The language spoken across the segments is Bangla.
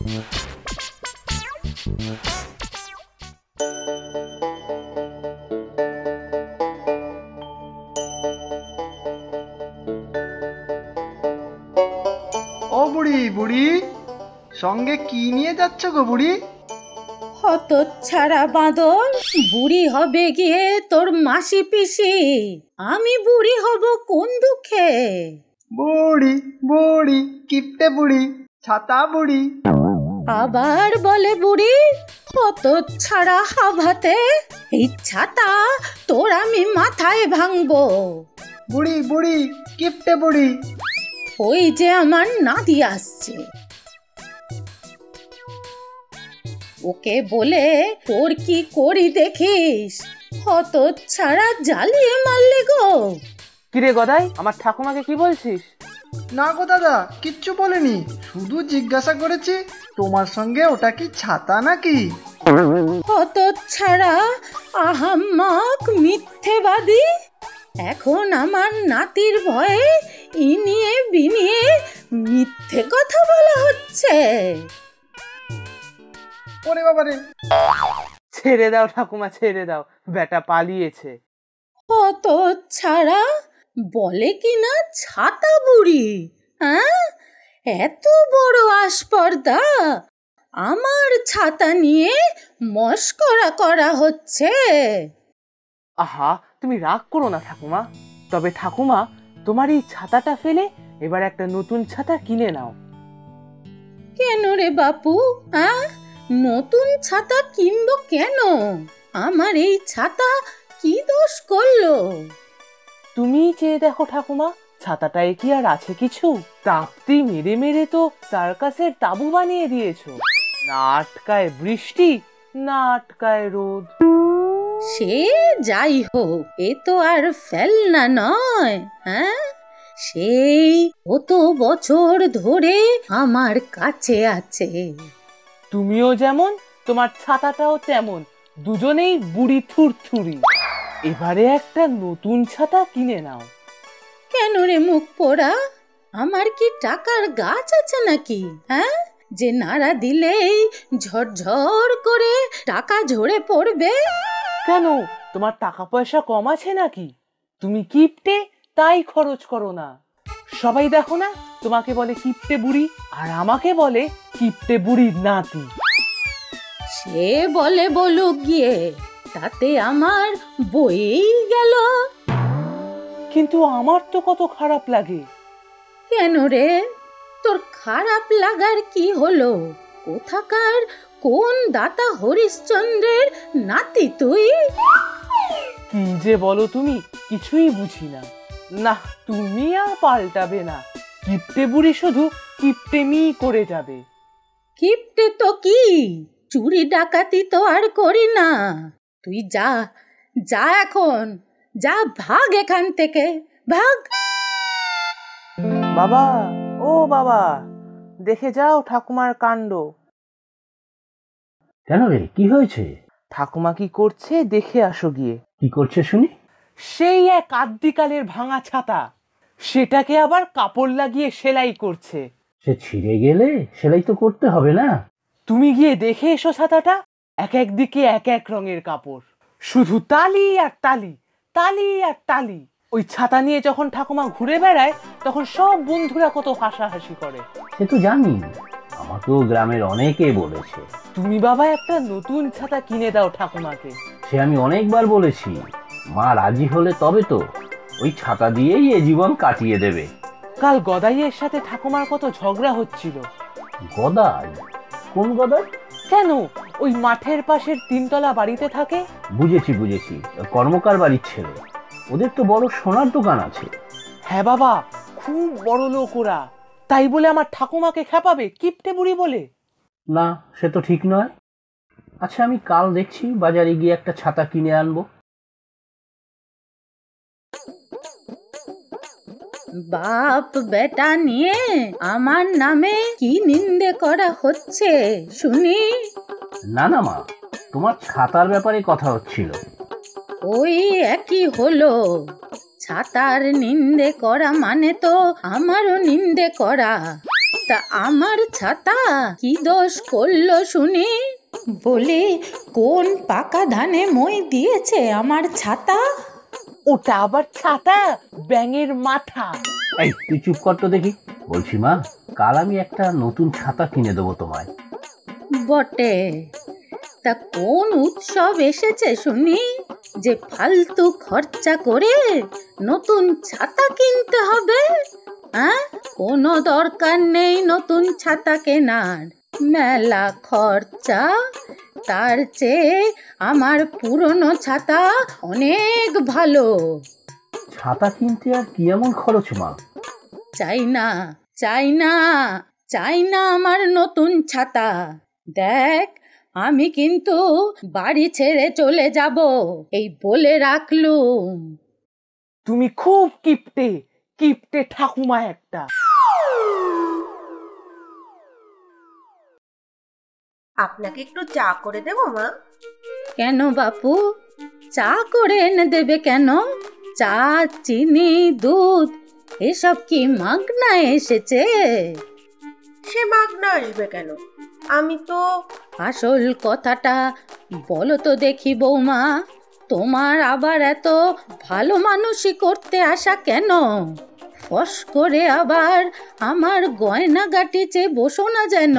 ও বুড়ি, বুড়ি সঙ্গে কি নিয়ে যাচ্ছ গো বুড়ি? হতচ্ছাড়া বাঁদর, বুড়ি হবে গিয়ে তোর মাসি পিসি, আমি বুড়ি হব কোন দুঃখে? বুড়ি বুড়ি কিপটে বুড়ি, ছাতা বুড়ি। আবার বলে বুড়ি? হতচ্ছাড়া হাভাতে, এই ছাতা তোর আমি মাথায় ভাঙবো। বুড়ি বুড়ি কিপটে বুড়ি। ওই যে আমার নাতি আসছে, ওকে বলে তোর কি করি দেখিস। হতচ্ছাড়া জ্বালিয়ে মারলে গো। কিরে গদাই, আমার ঠাকুমাকে কি বলছিস? না গো দাদা, কিচ্ছু বলিনি, শুধু জিজ্ঞাসা করেছি তোমার সঙ্গে ওটা কি ছাতা নাকি। হতচ্ছাড়া আহাম্মক মিথ্যেবাদী, এখন আমার নাতির ভয়ে ইনিয়ে বিনিয়ে মিথ্যে কথা বলা হচ্ছে। ওরে বাবারে! ছেড়ে দাও ঠাকুমা, ছেড়ে দাও, বেটা পালিয়েছে। হতচ্ছাড়া বলে কিনা ছাতা বুড়ি। হ্যাঁ, এত বড় আস্পর্ধা, আমার ছাতা নিয়ে মস্করা করা হচ্ছে। আহা, তুমি রাগ করো না ঠাকুমা। তবে ঠাকুমা, তোমার এই ছাতাটা ফেলে এবার একটা নতুন ছাতা কিনে নাও। কেন রে বাপু? হ্যাঁ, নতুন ছাতা কিনবো কেন? আমার এই ছাতা কি দোষ করলো? তুমি চেয়ে দেখো ঠাকুমা, ছাতাটায় কি আর আছে কিছু? তাপ্তি মেরে মেরে তো সার্কাসের তাবু বানিয়ে দিয়েছো। না আটকায় বৃষ্টি, না আটকায় রোদ। সে যাই হোক, এ তো আর ফেলনা নয়। হ্যাঁ, সেই কত বছর ধরে আমার কাছে আছে। তুমিও যেমন, তোমার ছাতাটাও তেমন, দুজনেই বুড়ি থুরথুরি। এবারে একটা নতুন ছাতা কিনে নাও। কেন রে মুখ পোড়া? আমার কি টাকার গাছ আছে নাকি? হ্যাঁ, যে নাড়া দিলেই ঝরঝর করে টাকা ঝরে পড়বে? কেন, তোমার টাকা পয়সা কম আছে নাকি? তুমি কিপটে, তাই খরচ করো না। সবাই দেখো না, তোমাকে বলে কিপটে বুড়ি, আর আমাকে বলে কিপটে বুড়ির নাতি। সে বলে বলুক গিয়ে, তাতে আমার বইয়েই গেল। কিন্তু আমার তো কত খারাপ লাগে। কেন রে, তোর খারাপ লাগার কি হলো? কোথাকার কোন দাতা হরিশ্চন্দ্রের নাতি তুই? কি যে বলো তুমি, কিছুই বুঝি না। না, তুমি আর পাল্টাবে না। কিপটে বুড়ি শুধু কিপটেমি করে যাবে। কিপটে তো কি, চুরি ডাকাতি তো আর করি না। তুই যা, যা এখন, যা, ভাগ এখান থেকে, ভাগ। বাবা, ও বাবা, দেখে যাও ঠাকুমার কাণ্ড। কেন রে, কি হয়েছে? ঠাকুমা কি করছে দেখে আসো গিয়ে। কি করছে শুনি? সেই এক আদ্যিকালের ভাঙা ছাতা, সেটাকে আবার কাপড় লাগিয়ে সেলাই করছে। সে ছিঁড়ে গেলে সেলাই তো করতে হবে না? তুমি গিয়ে দেখে এসো ছাতাটা, এক এক দিকে এক এক রঙের কাপড়, শুধু তালি আর তালি, তালি আর তালি। ওই ছাতা নিয়ে যখন ঠাকুমা ঘুরে বেড়ায়, তখন সব বন্ধুরা কত হাসাহাসি করে। সে তো জানি, আমাকেও গ্রামের অনেকে বলেছে। তুমি বাবা একটা নতুন ছাতা কিনে দাও ঠাকুমাকে। সে আমি অনেকবার বলেছি, মা রাজি হলে তবে তো। ওই ছাতা দিয়েই এ জীবন কাটিয়ে দেবে। কাল গদাইয়ের সাথে ঠাকুমার কত ঝগড়া হচ্ছিল। গদাই? কোন গদাই? কেন, ওই মাঠের পাশের তিনতলা বাড়িতে থাকে। বুঝেছি বুঝেছি, কর্মকার বাড়ির ছেলে। ওদের তো বড় সোনার দোকান আছে। হ্যাঁ বাবা, খুব বড় লোক ওরা। তাই বলে আমার ঠাকুমাকে খেপাবে কিপটে বুড়ি বলে? না, সে তো ঠিক নয়। আচ্ছা, আমি কাল দেখছি বাজারে গিয়ে একটা ছাতা কিনে আনবো। বাপ বেটা নিয়ে আমার নামে কি নিন্দে করা হচ্ছে শুনি? না না মা, তোমার ছাতার ব্যাপারে কথা হচ্ছিল। ওই একই হলো। ছাতার নিন্দে করা মানে তো আমারও নিন্দে করা। তা আমার ছাতা কি দোষ করলো শুনি? বলে কোন পাকা ধানে মই দিয়েছে আমার ছাতা? ওটা আবার ছাতা, ব্যাঙের মাথা। এই তুই চুপ কর তো দেখি। বলছি মা, কাল আমি একটা নতুন ছাতা কিনে দেবো তোমায়। বটে, তা কোন উৎসব এসেছে শুনি যে ফালতু খরচা করে নতুন ছাতা কিনতে হবে? হ্যাঁ, কোনো দরকার নেই নতুন ছাতা কেনার, মেলা খরচা। তার চেয়ে আমার পুরনো ছাতা অনেক ভালো। ছাতা কিনতে আর কি এমন খরচ মা? চাই না, চাই না, চাই না আমার নতুন ছাতা। দেখ, আমি কিন্তু বাড়ি ছেড়ে চলে যাব, এই বলে রাখলুম। তুমি খুব কিপটে, কিপটে ঠাকুমা একটা। আপনাকে একটু চা করে দেবো মা? কেন বাপু, চা করে এনে দেবে কেন? চা, চিনি, দুধ এসব কি মাগনা এসেছে? সে মাগনা আসবে কেন? আমি তো... আসল কথাটা বলো তো দেখি বৌমা, তোমার আবার এত ভালো মানুষই করতে আসা কেন? ফস করে আবার আমার গয়নাগাটি চেয়ে বসো না যেন।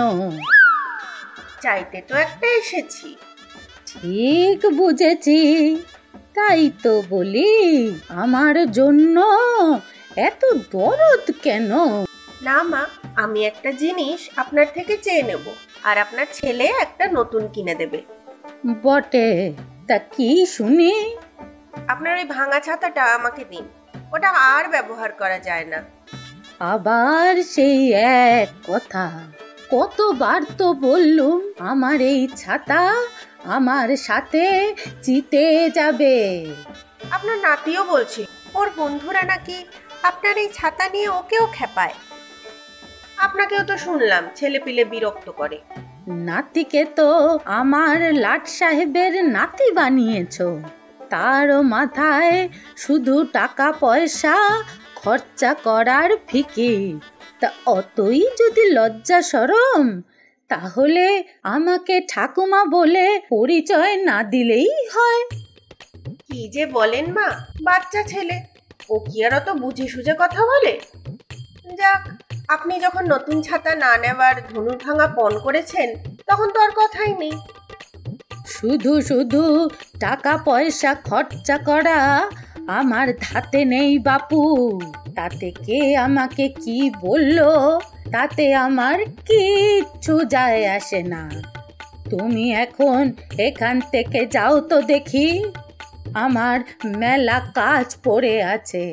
চাইতে তো একটা এসেছি। ঠিক বুঝেছি, তাই তো বলি, আমার জন্য এত দরদ কেন? না মা, আমি একটা জিনিস আপনার থেকে চেয়ে নেব, আর আপনার ছেলে একটা নতুন কিনে দেবে। বটে, তা কি শুনি? আপনার ওই ভাঙা ছাতাটা আমাকে দিন, ওটা আর ব্যবহার করা যায় না। আবার সেই এক কথা, কতবার তো বললুম আমার এই ছাতা আমার সাথে জিতে যাবে। আপনার নাতিও বলছে ওর বন্ধুরা নাকি আপনার এই ছাতা নিয়ে ওকেও খেপায়। আপনাকেও তো শুনলাম ছেলে পিলে বিরক্ত করে। নাতিকে তো আমার লাট সাহেবের নাতি বানিয়েছো, তারও মাথায় শুধু টাকা পয়সা খরচা করার ফিকির। তা অতই যদি লজ্জা শরম, তাহলে আমাকে ঠাকুমা বলে পরিচয় না দিলেই হয়। কি যে বলেন মা, বাচ্চা ছেলে, ও কি আর অত বুঝে সুঝে কথা বলে? যাক, আপনি যখন নতুন ছাতা না নেবার ধনুর ভাঙা পণ করেছেন, তখন তো আর কথাই নেই। শুধু শুধু টাকা পয়সা খরচা করা আমার ধাতে নেই বাপু। তাতে কে আমাকে কি বললো তাতে আমার কিচ্ছু যায় আসে না। তুমি এখন এখান থেকে যাও তো দেখি, আমার মেলা কাজ পড়ে আছে।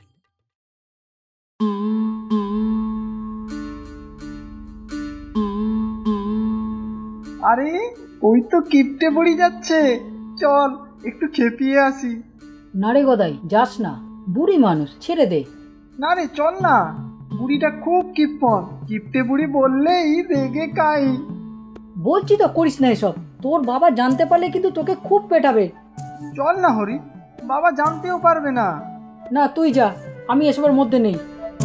আরে ওই তো কিপটে বুড়ি যাচ্ছে, চল একটু খেপিয়ে আসি। না রে গদাই, যাস না, বুড়ি মানুষ, ছেড়ে দে। না রে চল না, বুড়িটা খুব কিপ্পন, কিপটে বুড়ি বললেই রেগে কাই। বলছি তো করিস না এসব, তোর বাবা জানতে পারলে কিন্তু তোকে খুব পেটাবে। চল না হরি, বাবা জানতেও পারবে না। না তুই যা, আমি এসবের মধ্যে নেই।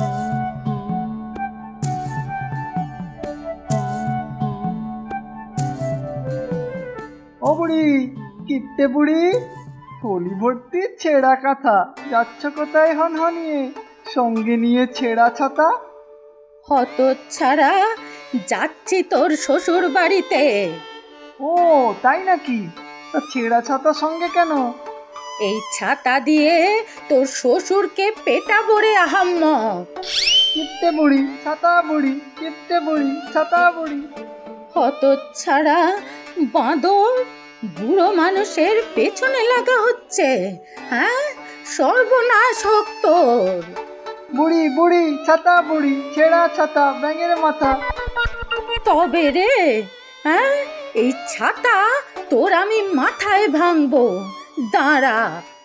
ও বুড়ি, কিপটে বুড়ি, থলি ভর্তি ছেঁড়া কাঁথা, যাচ্ছ কোথায় হনহনিয়ে, সঙ্গে নিয়ে ছেঁড়া ছাতা? হতচ্ছাড়া, যাচ্ছি তোর শ্বশুর বাড়িতে। ও তাই নাকি? তা ছেঁড়া ছাতা সঙ্গে কেন? এই ছাতা দিয়ে তোর শ্বশুরকে পেটাবো রে আহাম্মক। কিপটে বুড়ি ছাতা বুড়ি, কিপটে বুড়ি ছাতা বুড়ি। হতচ্ছাড়া বাঁদর, বুড়ো মানুষের পেছনে লাগা হচ্ছে, হ্যাঁ? সর্বনাশ হোক তোর। বুড়ি বুড়ি ছাতা বুড়ি, ছেঁড়া ছাতা ব্যাঙের মাথা। তবে রে, হ্যাঁ, এই ছাতা তোর আমি মাথায় ভাঙবো, দাঁড়া।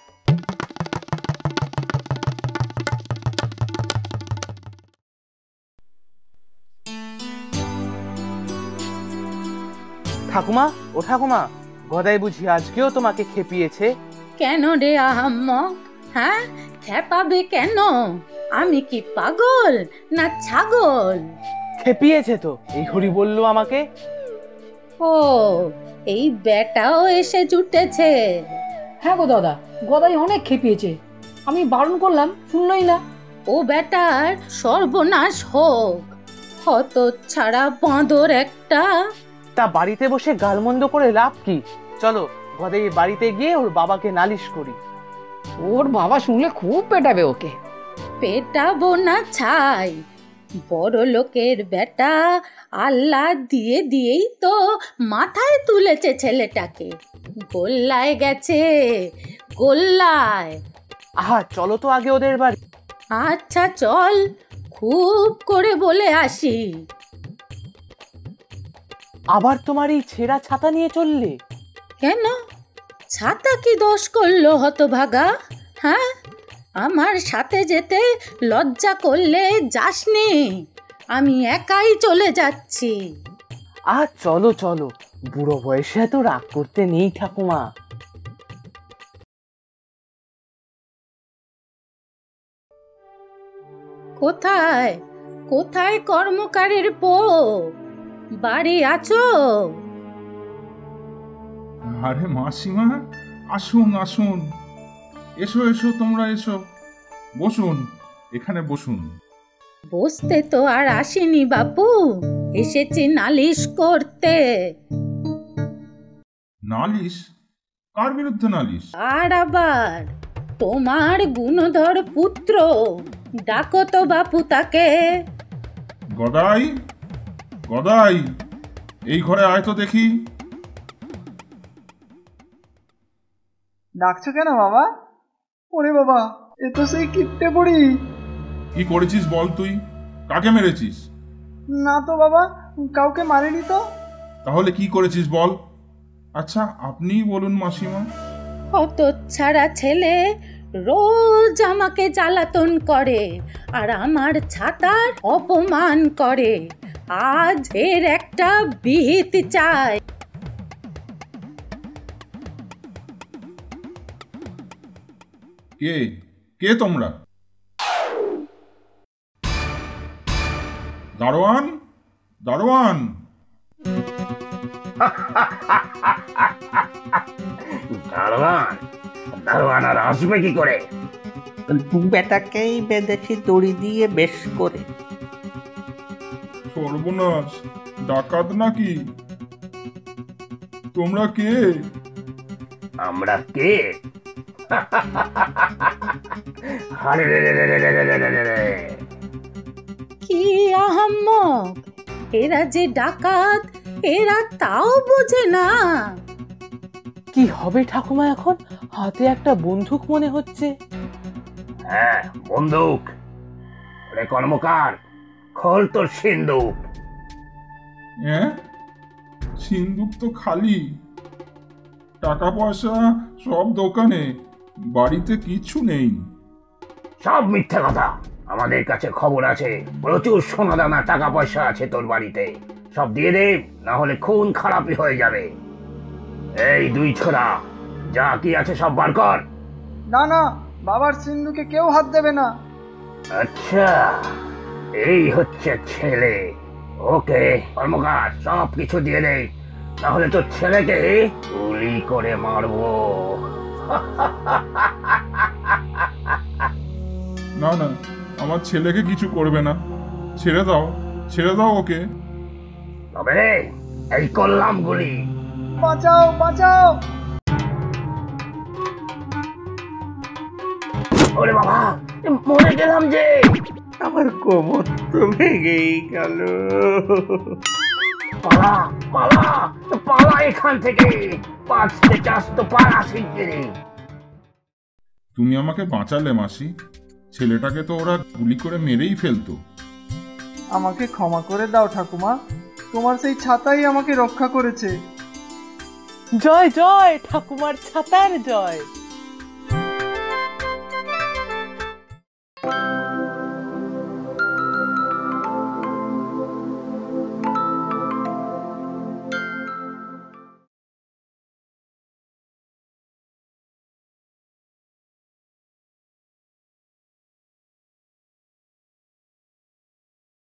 ঠাকুমা, ও ঠাকুমা, গদাই বুঝি আজকেও তোমাকে খেপিয়েছে? কেন রে আহাম্মক, হ্যাঁ? খেপাবে কেন? আমি কি পাগল না ছাগল? খেপিয়েছে তো, এই হরি বললো আমাকে। ও, এই বেটাও এসে জুটেছে। হ্যাঁ গো দাদা, গদাই অনেক খেপিয়েছে, আমি বারণ করলাম শুনলই না। ও বেটার সর্বনাশ হোক, হত ছাড়া বাঁদর একটা। তা বাড়িতে বসে গালমন্দ করে লাভ কি? চলো গদাই বাড়িতে গিয়ে ওর বাবাকে নালিশ করি। ওর বাবা শুনলে খুব পেটাবে ওকে। পেটাবো না ছাই, বড় লোকের বেটা আল্লাহ দিয়ে দিয়েই তো মাথায় তুলেছে ছেলেটাকে। গোল্লায় গেছে, গোল্লায়। আহা চলো তো আগে ওদের বাড়ি। আচ্ছা চল, খুব করে বলে আসি। আবার তোমার এই ছেঁড়া ছাতা নিয়ে চললে? কেন, ছাতা কি দোষ করলো হতভাগা? হ্যাঁ, আমার সাথে যেতে লজ্জা করলে যাসনি, আমি একাই চলে যাচ্ছি। আর চলো চলো, বুড়ো বয়সে এত রাগ করতে নেই ঠাকুমা। কোথায় কোথায় কর্মকারের পো, বাড়ি আছো? আরে মাসিমা, আসুন আসুন, এসো এসো, তোমরা এসো, বসুন, এখানে বসুন। বসতে তো আর আসিনি বাপু, এসেছি নালিশ করতে। নালিশ? কার বিরুদ্ধে নালিশ? আর আবার তোমার গুণধর পুত্র, ডাকো তো বাপু তাকে। গদাই, গদাই, এই ঘরে আয় তো দেখি। ডাকছো কেন বাবা? ওরে বাবা, এ তো সেই কিপ্টে বুড়ি। কি করেছিস বল তুই? কাকে মেরেছিস? না তো বাবা, কাউকে মারিনি তো। তাহলে কি করেছিস বল? আচ্ছা আপনিই বলুন মাসিমা। কত ছাড়া ছেলে রোজ আমাকে জ্বালাতন করে আর আমার ছাতার অপমান করে, আজ এর একটা বিহিত চাই। কে কে তোমরা? দারোয়ান, দারোয়ান। দারোয়ান? দারোয়ান আর আসবে কি করে? বেটাকেই বেঁধেছি দড়ি দিয়ে বেশ করে। সর্বনাশ, ডাকাত নাকি? তোমরা কে? আমরা কে? আরে রে রে রে রে রে রে রে রে রে। কি আহাম্মক, এরা যে ডাকাত এরা তাও বোঝে না। কি হবে ঠাকুমা এখন? হাতে একটা বন্দুক মনে হচ্ছে। হ্যাঁ বন্দুক। রে কর্মকার, খোল তোর সিন্দুক। হ্যাঁ, সিন্দুক তো খালি, টাকা পয়সা সব দোকানে, বাড়িতে কিচ্ছু নেই। সব মিথ্যে কথা। আমাদের কাছে খবর আছে, প্রচুর সোনা দানা টাকা পয়সা আছে তোর বাড়িতে। সব দিয়ে দে, না হলে খুন খারাপই হয়ে যাবে। এই দুই ছোড়া, যা কি আছে সব বার কর। না না, বাবার সিন্ধুকে কেউ হাত দেবে না। আচ্ছা, এই হচ্ছে ছেলে। ওকে কর্মকার, সব কিছু দিয়ে দে, না হলে তোর ছেলেকে গুলি করে মারবো। না না, আমার ছেলেকে কিছু করবে না, ছেড়ে দাও, ছেড়ে দাও ওকে। তবে রে, এই করলাম গুলি। বাঁচাও বাঁচাও। ওরে বাবা, মরে গেলাম যে। আমার কোমর তো ভেঙেই গেল। পালা পালা পালা এখান থেকে, বাঁচতে চাস তো পালা শিগগিরি। তুমি আমাকে বাঁচালে মাসি, ছেলেটাকে তো ওরা গুলি করে মেরেই ফেলতো। আমাকে ক্ষমা করে দাও ঠাকুমা, তোমার সেই ছাতাই আমাকে রক্ষা করেছে। জয় জয় ঠাকুমার ছাতার জয়।